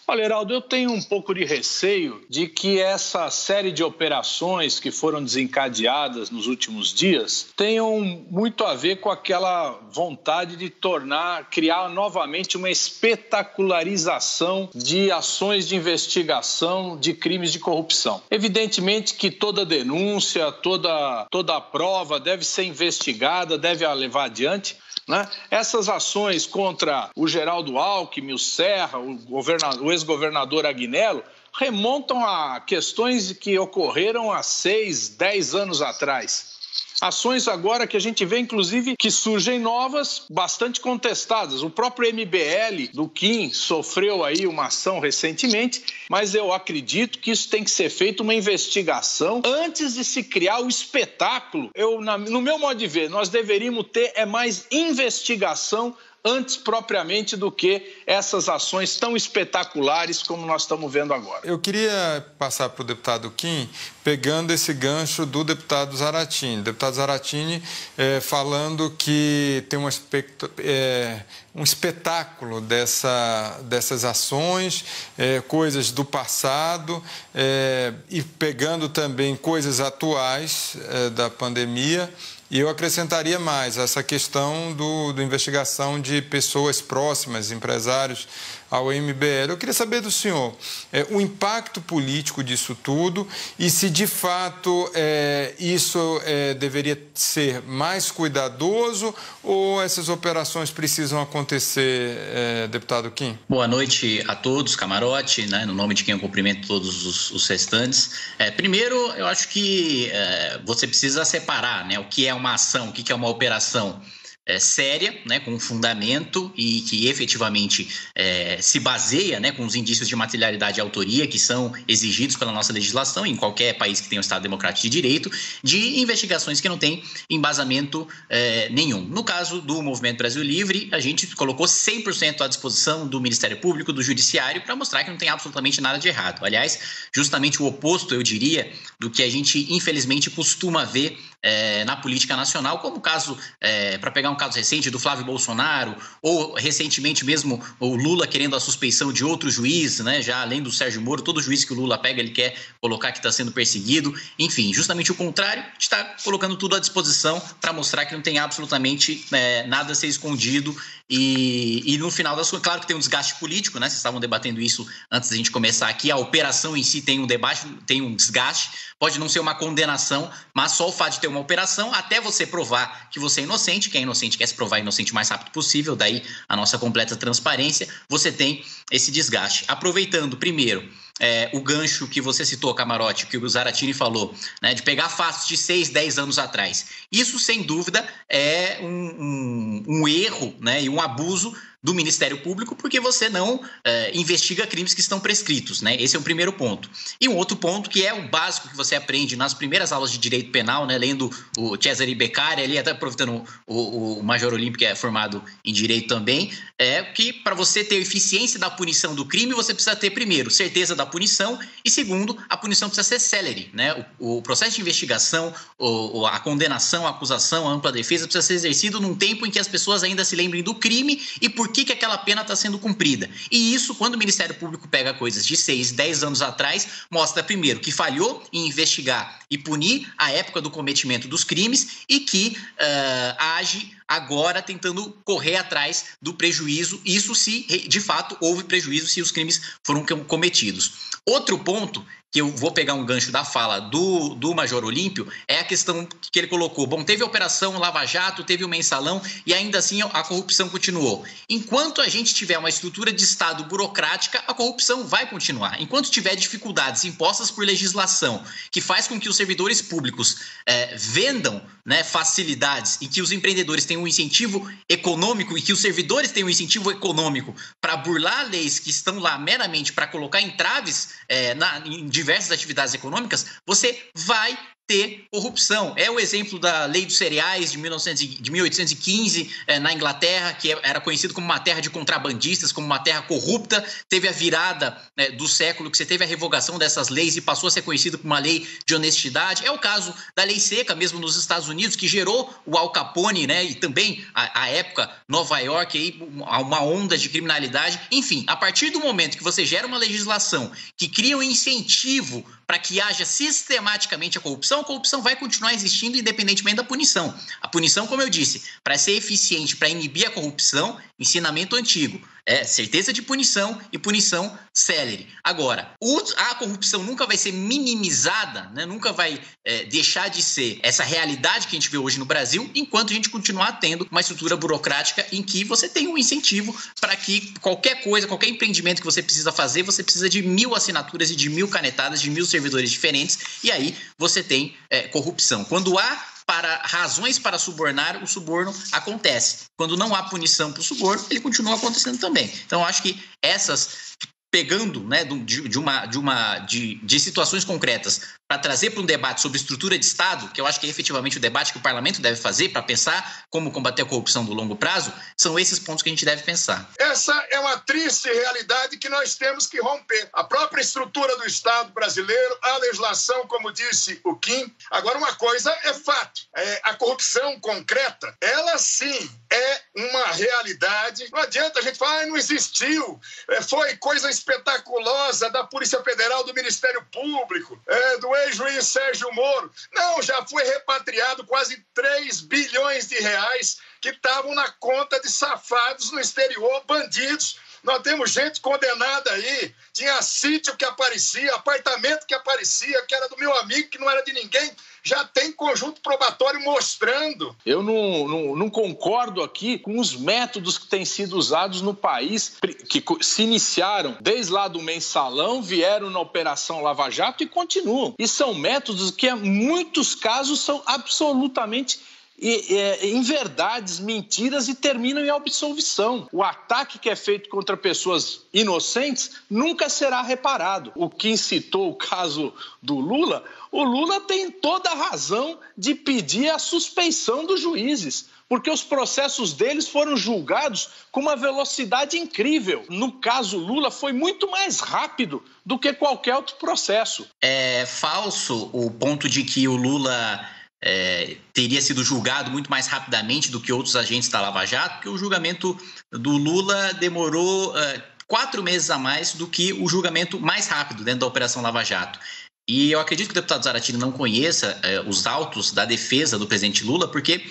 Olha, Heraldo, eu tenho um pouco de receio de que essa série de operações que foram desencadeadas nos últimos dias tenham muito a ver com aquela vontade de criar novamente uma espetacularização de ações de investigação de crimes de corrupção. Evidentemente que toda denúncia, toda prova deve ser investigada, deve a levar adiante, né? Essas ações contra o Geraldo Alckmin, o Serra, o ex-governador Agnello, remontam a questões que ocorreram há 6, 10 anos atrás. Ações agora que a gente vê, inclusive, que surgem novas, bastante contestadas. O próprio MBL do Kim sofreu aí uma ação recentemente, mas eu acredito que isso tem que ser feito uma investigação antes de se criar o espetáculo. No meu modo de ver, nós deveríamos ter mais investigação antes propriamente do que essas ações tão espetaculares como nós estamos vendo agora. Eu queria passar para o deputado Kim, pegando esse gancho do deputado Zaratini. O deputado Zaratini falando que tem um espetáculo dessas ações, coisas do passado e pegando também coisas atuais da pandemia. E eu acrescentaria mais essa questão da investigação de pessoas próximas, empresários ao MBL. Eu queria saber do senhor o impacto político disso tudo e se de fato isso deveria ser mais cuidadoso ou essas operações precisam acontecer, deputado Kim? Boa noite a todos, camarote, né? No nome de quem eu cumprimento todos os restantes. Primeiro, eu acho que você precisa separar, né, o que é uma ação, o que é uma operação séria, né, com fundamento e que efetivamente se baseia, né, com os indícios de materialidade e autoria que são exigidos pela nossa legislação em qualquer país que tenha um Estado democrático de direito, de investigações que não têm embasamento nenhum. No caso do Movimento Brasil Livre, a gente colocou 100% à disposição do Ministério Público, do Judiciário, para mostrar que não tem absolutamente nada de errado. Aliás, justamente o oposto, eu diria, do que a gente infelizmente costuma ver na política nacional, como o caso, para pegar um caso recente do Flávio Bolsonaro, ou recentemente mesmo o Lula querendo a suspeição de outro juiz, né, já além do Sérgio Moro, todo juiz que o Lula pega ele quer colocar que está sendo perseguido, enfim, justamente o contrário, a gente está colocando tudo à disposição para mostrar que não tem absolutamente nada a ser escondido e no final das contas, claro que tem um desgaste político, né, vocês estavam debatendo isso antes da gente começar aqui, a operação em si tem um debate, tem um desgaste, pode não ser uma condenação, mas só o fato de ter uma operação, até você provar que você é inocente, quem é inocente quer se provar inocente o mais rápido possível, daí a nossa completa transparência, você tem esse desgaste. Aproveitando, primeiro, o gancho que você citou, Camarote, que o Zaratini falou, né, de pegar fatos de 6, 10 anos atrás. Isso, sem dúvida, é um erro, né, e um abuso do Ministério Público, porque você não investiga crimes que estão prescritos, né? Esse é o primeiro ponto. E um outro ponto, que é o básico que você aprende nas primeiras aulas de Direito Penal, né? Lendo o Cesare Beccari, ali até aproveitando o Major Olímpio, que é formado em Direito também, é que para você ter eficiência da punição do crime, você precisa ter, primeiro, certeza da punição e, segundo, a punição precisa ser célere, né? O processo de investigação, a condenação, a acusação, a ampla defesa precisa ser exercido num tempo em que as pessoas ainda se lembrem do crime e por que aquela pena está sendo cumprida. E isso, quando o Ministério Público pega coisas de 6, 10 anos atrás, mostra, primeiro, que falhou em investigar e punir a época do cometimento dos crimes e que age agora tentando correr atrás do prejuízo, isso se de fato houve prejuízo, se os crimes foram cometidos. Outro ponto, que eu vou pegar um gancho da fala do Major Olímpio, é a questão que ele colocou. Bom, teve a Operação Lava Jato, teve o Mensalão e ainda assim a corrupção continuou. Enquanto a gente tiver uma estrutura de Estado burocrática, a corrupção vai continuar. Enquanto tiver dificuldades impostas por legislação que faz com que os servidores públicos vendam, né, facilidades e que os empreendedores tenham um incentivo econômico e que os servidores tenham um incentivo econômico para burlar leis que estão lá meramente para colocar entraves em diversas atividades econômicas, você vai ter corrupção. É o exemplo da Lei dos Cereais de 1815 na Inglaterra, que era conhecido como uma terra de contrabandistas, como uma terra corrupta. Teve a virada do século, que você teve a revogação dessas leis e passou a ser conhecido como uma lei de honestidade. É o caso da Lei Seca, mesmo nos Estados Unidos, que gerou o Al Capone, né? E também, à época, Nova York, aí, uma onda de criminalidade. Enfim, a partir do momento que você gera uma legislação que cria um incentivo para que haja sistematicamente a corrupção vai continuar existindo independentemente da punição. A punição, como eu disse, para ser eficiente, para inibir a corrupção, ensinamento antigo, certeza de punição e punição célere. Agora, a corrupção nunca vai ser minimizada, né? Nunca vai deixar de ser essa realidade que a gente vê hoje no Brasil, enquanto a gente continuar tendo uma estrutura burocrática em que você tem um incentivo para que qualquer coisa, qualquer empreendimento que você precisa fazer, você precisa de 1000 assinaturas e de 1000 canetadas, de 1000 servidores diferentes, e aí você tem corrupção. Quando há razões para subornar, o suborno acontece. Quando não há punição para o suborno, ele continua acontecendo também. Então, eu acho que pegando, né, de situações concretas para trazer para um debate sobre estrutura de Estado, que eu acho que é efetivamente o debate que o parlamento deve fazer para pensar como combater a corrupção do longo prazo, são esses pontos que a gente deve pensar. Essa é uma triste realidade que nós temos que romper. A própria estrutura do Estado brasileiro, a legislação, como disse o Kim. Agora, uma coisa é fato. A corrupção concreta, ela sim é uma realidade. Não adianta a gente falar, não existiu. Foi coisa espetaculosa da Polícia Federal, do Ministério Público, do ex-juiz Sérgio Moro. Não, já foi repatriado quase 3 bilhões de reais que estavam na conta de safados no exterior, bandidos. Nós temos gente condenada aí, tinha sítio que aparecia, apartamento que aparecia, que era do meu amigo, que não era de ninguém. Já tem conjunto probatório mostrando. Eu não concordo aqui com os métodos que têm sido usados no país, que se iniciaram desde lá do mensalão, vieram na Operação Lava Jato e continuam. E são métodos que, em muitos casos, são absolutamente inverdades, mentiras e terminam em absolvição. O ataque que é feito contra pessoas inocentes nunca será reparado. O que citou o caso do Lula, o Lula tem toda a razão de pedir a suspeição dos juízes, porque os processos deles foram julgados com uma velocidade incrível. No caso Lula, foi muito mais rápido do que qualquer outro processo. É falso o ponto de que o Lula teria sido julgado muito mais rapidamente do que outros agentes da Lava Jato, porque o julgamento do Lula demorou 4 meses a mais do que o julgamento mais rápido dentro da Operação Lava Jato. E eu acredito que o deputado Zaratini não conheça os autos da defesa do presidente Lula, porque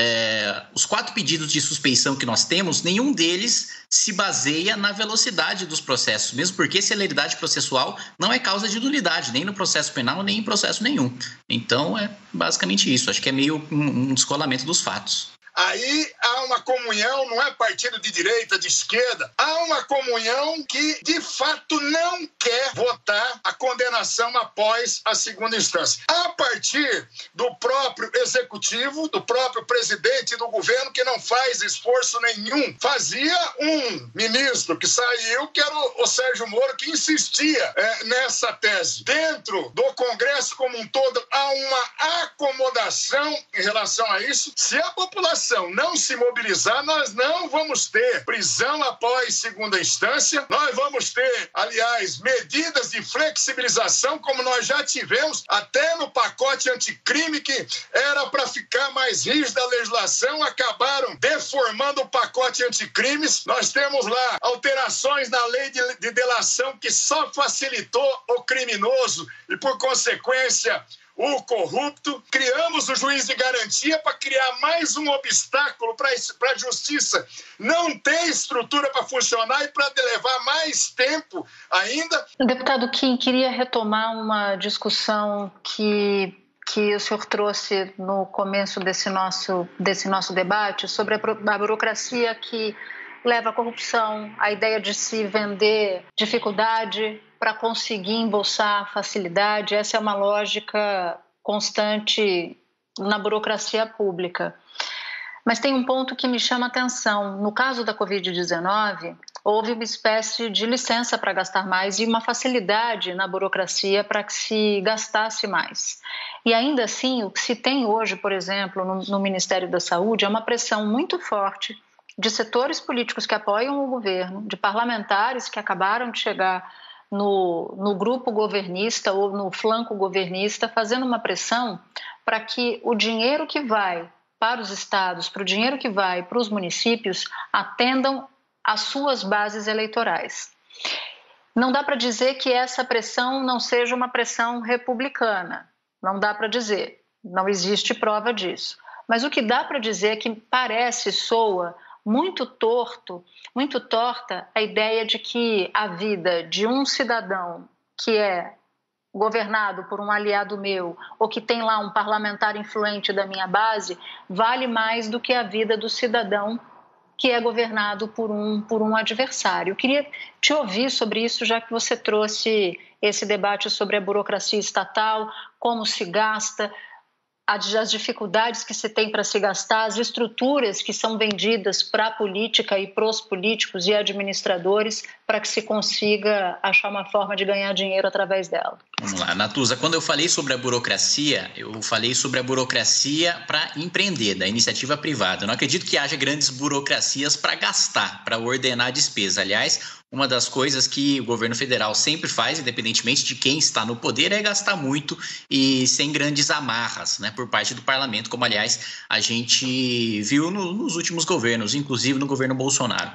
os 4 pedidos de suspeição que nós temos, nenhum deles se baseia na velocidade dos processos, mesmo porque celeridade processual não é causa de nulidade, nem no processo penal, nem em processo nenhum. Então, é basicamente isso. Acho que é meio um descolamento dos fatos. Aí há uma comunhão, não é partido de direita, de esquerda, há uma comunhão que, de fato, não quer votar a condenação após a segunda instância. A partir do próprio executivo, do próprio presidente do governo, que não faz esforço nenhum. Fazia um ministro que saiu, que era o Sérgio Moro, que insistia nessa tese. Dentro do Congresso como um todo, há uma acomodação em relação a isso. Se a população não se mobilizar, nós não vamos ter prisão após segunda instância, nós vamos ter, aliás, medidas de flexibilização, como nós já tivemos até no pacote anticrime, que era para ficar mais rígida a legislação, acabaram deformando o pacote anticrimes. Nós temos lá alterações na lei de delação que só facilitou o criminoso e, por consequência, o corrupto. Criamos o juiz de garantia para criar mais um obstáculo para a justiça não ter estrutura para funcionar e para levar mais tempo ainda. Deputado Kim, queria retomar uma discussão que o senhor trouxe no começo desse nosso debate sobre a burocracia que leva à corrupção, a ideia de se vender dificuldade para conseguir embolsar facilidade. Essa é uma lógica constante na burocracia pública. Mas tem um ponto que me chama a atenção. No caso da Covid-19, houve uma espécie de licença para gastar mais e uma facilidade na burocracia para que se gastasse mais. E ainda assim, o que se tem hoje, por exemplo, no Ministério da Saúde, é uma pressão muito forte de setores políticos que apoiam o governo, de parlamentares que acabaram de chegar no grupo governista ou no flanco governista, fazendo uma pressão para que o dinheiro que vai para os estados, para o dinheiro que vai para os municípios, atendam às suas bases eleitorais. Não dá para dizer que essa pressão não seja uma pressão republicana, não dá para dizer, não existe prova disso. Mas o que dá para dizer é que soa muito torta a ideia de que a vida de um cidadão que é governado por um aliado meu ou que tem lá um parlamentar influente da minha base vale mais do que a vida do cidadão que é governado por um adversário. Eu queria te ouvir sobre isso, já que você trouxe esse debate sobre a burocracia estatal, como se gasta, as dificuldades que se tem para se gastar, as estruturas que são vendidas para a política e para os políticos e administradores para que se consiga achar uma forma de ganhar dinheiro através dela. Vamos lá, Natuza, quando eu falei sobre a burocracia, eu falei sobre a burocracia para empreender, da iniciativa privada. Eu não acredito que haja grandes burocracias para gastar, para ordenar a despesa. Aliás, uma das coisas que o governo federal sempre faz, independentemente de quem está no poder, é gastar muito e sem grandes amarras, né, por parte do parlamento, como, aliás, a gente viu nos últimos governos, inclusive no governo Bolsonaro.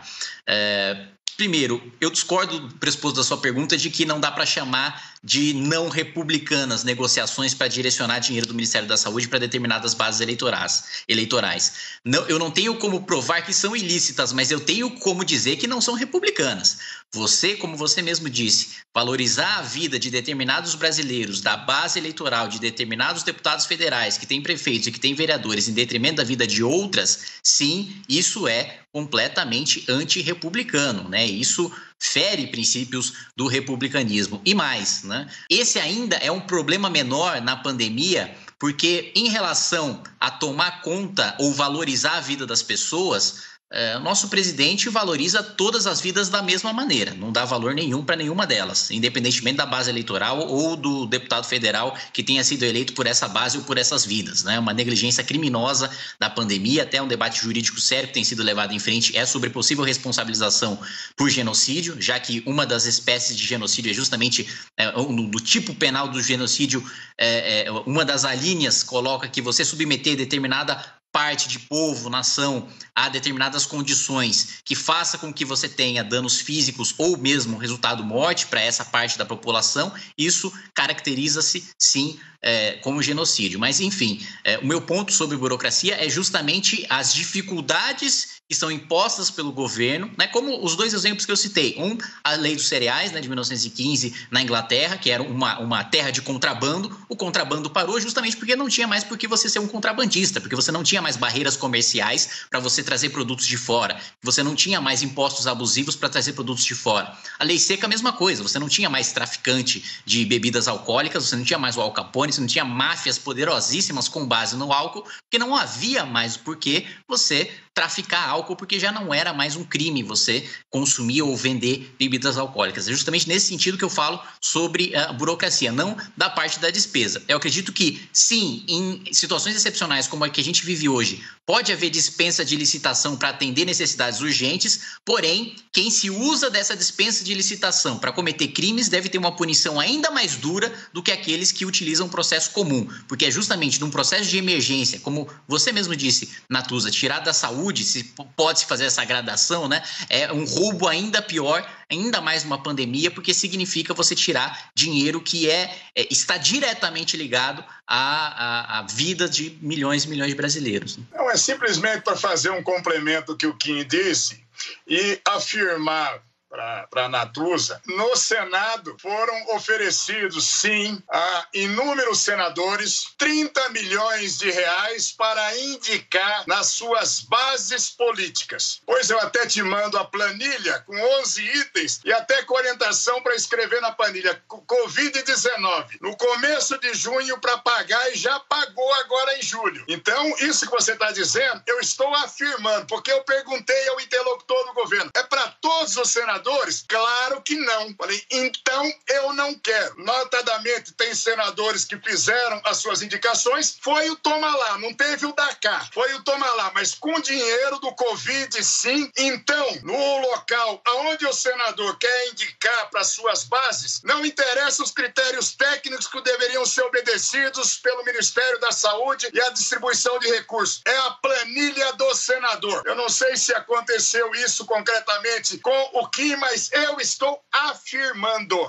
Primeiro, eu discordo do pressuposto da sua pergunta de que não dá para chamar de não republicanas negociações para direcionar dinheiro do Ministério da Saúde para determinadas bases eleitorais. Não, eu não tenho como provar que são ilícitas, mas eu tenho como dizer que não são republicanas. Você, como você mesmo disse, valorizar a vida de determinados brasileiros, da base eleitoral de determinados deputados federais que têm prefeitos e que têm vereadores em detrimento da vida de outras, sim, isso é completamente antirrepublicano, né? Isso fere princípios do republicanismo. E mais, né? Esse ainda é um problema menor na pandemia, porque em relação a tomar conta ou valorizar a vida das pessoas, nosso presidente valoriza todas as vidas da mesma maneira, não dá valor nenhum para nenhuma delas, independentemente da base eleitoral ou do deputado federal que tenha sido eleito por essa base ou por essas vidas, né? Uma negligência criminosa da pandemia, até um debate jurídico sério que tem sido levado em frente é sobre possível responsabilização por genocídio, já que uma das espécies de genocídio é justamente do tipo penal do genocídio, uma das alíneas coloca que você submeter determinada parte de povo, nação, a determinadas condições que faça com que você tenha danos físicos ou mesmo resultado morte para essa parte da população, isso caracteriza-se, sim, como genocídio. Mas, enfim, o meu ponto sobre burocracia é justamente as dificuldades que são impostas pelo governo, né, como os dois exemplos que eu citei. A lei dos cereais, né, de 1915, na Inglaterra, que era uma terra de contrabando. O contrabando parou justamente porque não tinha mais por que você ser um contrabandista, porque você não tinha mais barreiras comerciais para você trazer produtos de fora, você não tinha mais impostos abusivos para trazer produtos de fora. A lei seca, a mesma coisa, você não tinha mais traficante de bebidas alcoólicas, você não tinha mais o Al Capone, você não tinha máfias poderosíssimas com base no álcool, porque não havia mais por que você traficar álcool, porque já não era mais um crime você consumir ou vender bebidas alcoólicas. É justamente nesse sentido que eu falo sobre a burocracia, não da parte da despesa. Eu acredito que, sim, em situações excepcionais como a que a gente vive hoje, pode haver dispensa de licitação para atender necessidades urgentes, porém, quem se usa dessa dispensa de licitação para cometer crimes deve ter uma punição ainda mais dura do que aqueles que utilizam o processo comum, porque é justamente num processo de emergência, como você mesmo disse, Natuza, tirar da saúde, se pode-se fazer essa gradação, né? É um roubo ainda pior, ainda mais numa pandemia, porque significa você tirar dinheiro que está diretamente ligado à vida de milhões e milhões de brasileiros. Não, é simplesmente para fazer um complemento que o Kim disse e afirmar para a Natuza. No Senado foram oferecidos, sim, a inúmeros senadores 30 milhões de reais para indicar nas suas bases políticas. Pois eu até te mando a planilha com 11 itens e até com orientação para escrever na planilha Covid-19. No começo de junho para pagar e já pagou agora em julho. Então, isso que você está dizendo, eu estou afirmando, porque eu perguntei ao interlocutor do governo. É para todos os senadores? Claro que não. Falei, então eu não quero. Notadamente, tem senadores que fizeram as suas indicações, foi o toma lá, não teve o da cá, foi o toma lá, mas com dinheiro do Covid, sim. Então, no local onde o senador quer indicar para suas bases, não interessa os critérios técnicos que deveriam ser obedecidos pelo Ministério da Saúde e a distribuição de recursos. É a planilha do senador. Eu não sei se aconteceu isso concretamente com o Kim, mas eu estou afirmando.